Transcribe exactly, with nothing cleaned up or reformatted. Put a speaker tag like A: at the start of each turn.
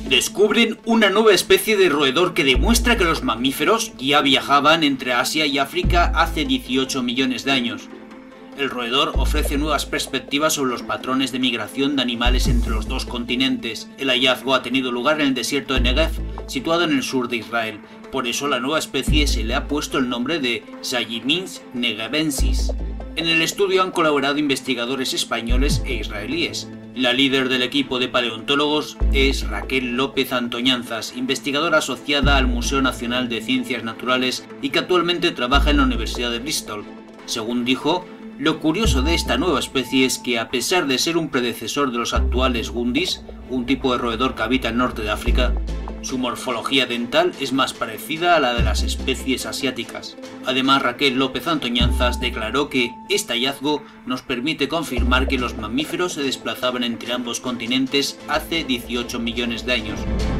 A: Descubren una nueva especie de roedor que demuestra que los mamíferos ya viajaban entre Asia y África hace dieciocho millones de años. El roedor ofrece nuevas perspectivas sobre los patrones de migración de animales entre los dos continentes. El hallazgo ha tenido lugar en el desierto de Negev, situado en el sur de Israel. Por eso la nueva especie se le ha puesto el nombre de Salliminthes negevensis. En el estudio han colaborado investigadores españoles e israelíes. La líder del equipo de paleontólogos es Raquel López Antoñanzas, investigadora asociada al Museo Nacional de Ciencias Naturales y que actualmente trabaja en la Universidad de Bristol. Según dijo, lo curioso de esta nueva especie es que, a pesar de ser un predecesor de los actuales gundis, un tipo de roedor que habita el norte de África, su morfología dental es más parecida a la de las especies asiáticas. Además, Raquel López Antoñanzas declaró que este hallazgo nos permite confirmar que los mamíferos se desplazaban entre ambos continentes hace dieciocho millones de años.